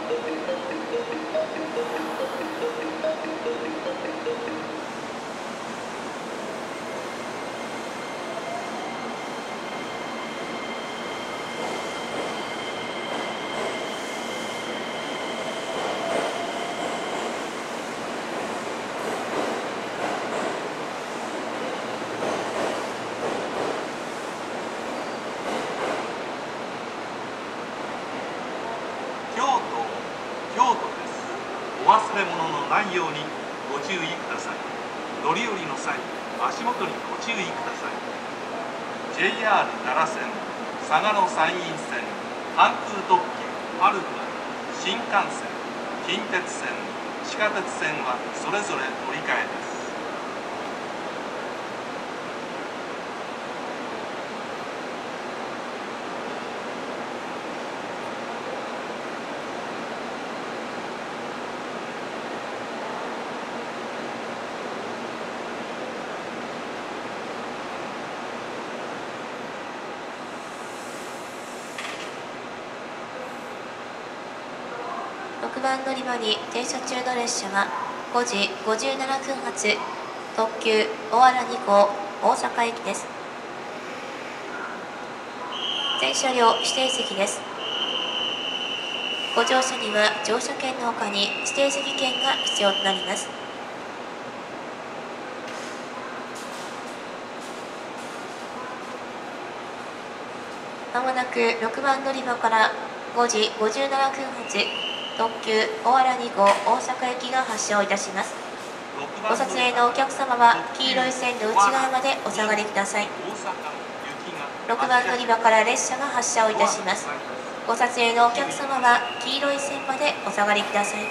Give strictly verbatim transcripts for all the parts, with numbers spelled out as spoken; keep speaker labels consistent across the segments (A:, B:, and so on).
A: お忘れ物のないようにご注意ください。乗り降りの際、足元にご注意ください。 ジェイアール 奈良線、嵯峨野山陰線、阪空特急パルクア、新幹線、近鉄線、地下鉄線はそれぞれ乗り換えです。
B: ろくばん乗り場に停車中の列車はごじごじゅうななふん発特急おわらに号大阪行きです。全車両指定席です。ご乗車には乗車券のほかに指定席券が必要となります。まもなくろくばん乗り場からごじごじゅうななふん発特急おわらに号大阪行きが発車をいたします。ご撮影のお客様は黄色い線の内側までお下がりください。ろくばん乗り場から列車が発車をいたします。ご撮影のお客様は黄色い線までお下がりください。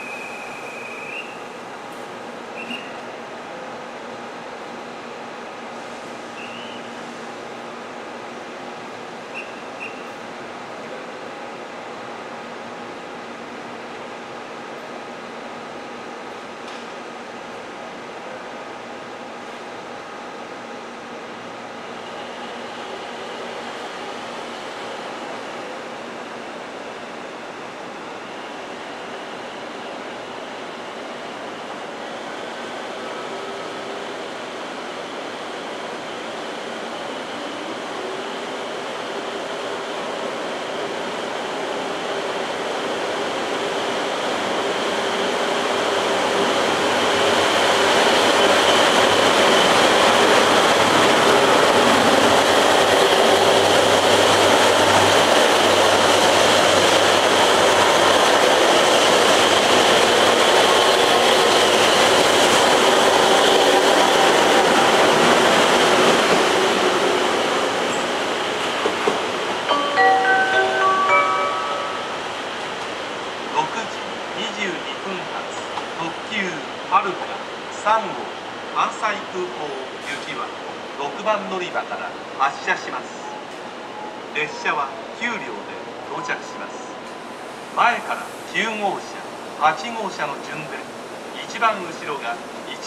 A: はるかさん号関西空港行きはろくばん乗り場から発車します。列車はきゅうりょうで到着します。前からきゅうごうしゃはちごうしゃの順で一番後ろが